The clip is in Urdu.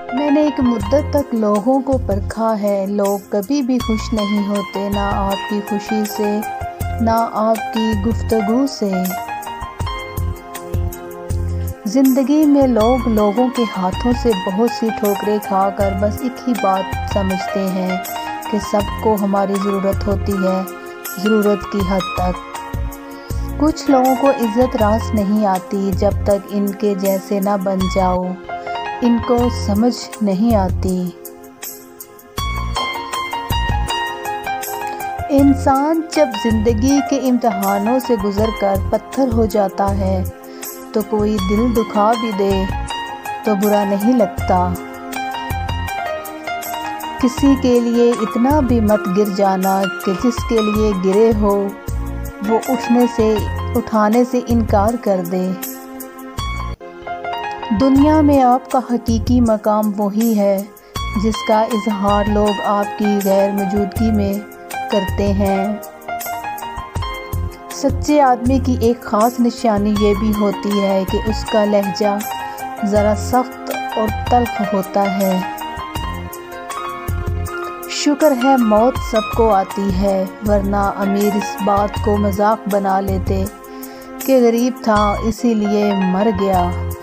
میں نے ایک مدت تک لوگوں کو پرکھا ہے، لوگ کبھی بھی خوش نہیں ہوتے، نہ آپ کی خوشی سے نہ آپ کی گفتگو سے۔ زندگی میں لوگ لوگوں کے ہاتھوں سے بہت سی ٹھوکریں کھا کر بس ایک ہی بات سمجھتے ہیں کہ سب کو ہماری ضرورت ہوتی ہے، ضرورت کی حد تک۔ کچھ لوگوں کو عزت راس نہیں آتی جب تک ان کے جیسے نہ بن جاؤ، ان کو سمجھ نہیں آتی۔ انسان جب زندگی کے امتحانوں سے گزر کر پتھر ہو جاتا ہے تو کوئی دل دکھا بھی دے تو برا نہیں لگتا۔ کسی کے لیے اتنا بھی مت گر جانا کہ جس کے لیے گرے ہو وہ اٹھانے سے انکار کر دے۔ دنیا میں آپ کا حقیقی مقام وہی ہے جس کا اظہار لوگ آپ کی غیر موجودگی میں کرتے ہیں۔ سچے آدمی کی ایک خاص نشانی یہ بھی ہوتی ہے کہ اس کا لہجہ ذرا سخت اور تلخ ہوتا ہے۔ شکر ہے موت سب کو آتی ہے، ورنہ امیر اس بات کو مذاق بنا لیتے کہ غریب تھا اسی لیے مر گیا۔